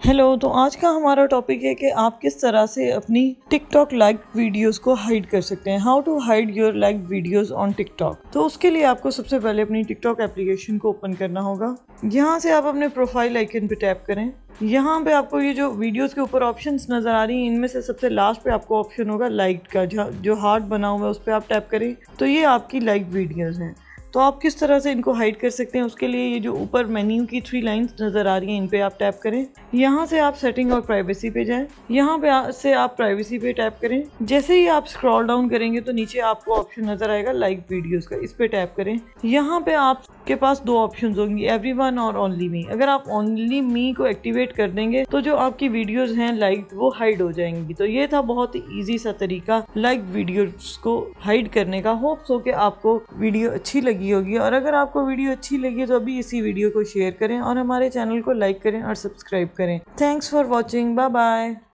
Hello, तो आज का हमारा टॉपिक है कि आप किस तरह से अपनी टिकटॉक लाइक वीडियोस को हाइड कर सकते हैं। How to hide your like videos on TikTok. तो उसके लिए आपको सबसे पहले अपनी टिकटॉक एप्लीकेशन को ओपन करना होगा। यहाँ से आप अपने प्रोफाइल आइकन पे टैप करें। यहाँ पे आपको ये जो वीडियोस के ऊपर ऑप्शंस नज़र आ रही हैं, इनमें से सबसे लास्ट पे आपको ऑप्शन होगा लाइक का, जो हार्ट बना हुआ है उस पर आप टैप करें तो ये आपकी लाइक वीडियोस हैं। तो आप किस तरह से इनको हाइड कर सकते हैं, उसके लिए ये जो ऊपर मेन्यू की 3 लाइंस नज़र आ रही हैं, इन पे आप टैप करें। यहाँ से आप सेटिंग और प्राइवेसी पे जाएं। यहाँ पे से आप प्राइवेसी पे टैप करें। जैसे ही आप स्क्रॉल डाउन करेंगे तो नीचे आपको ऑप्शन नज़र आएगा लाइक वीडियोस का, इस पे टैप करें। यहाँ पे आपके पास 2 ऑप्शन होंगी, एवरीवन और ओनली मी। अगर आप ओनली मी को एक्टिवेट कर देंगे तो जो आपकी वीडियोस हैं लाइक वो हाइड हो जाएंगी। तो ये था बहुत ही ईजी सा तरीका लाइक वीडियोस को हाइड करने का। होप्स हो कि आपको वीडियो अच्छी लगी होगी, और अगर आपको वीडियो अच्छी लगी तो अभी इसी वीडियो को शेयर करें और हमारे चैनल को लाइक करें और सब्सक्राइब करें। Thanks for watching, bye bye.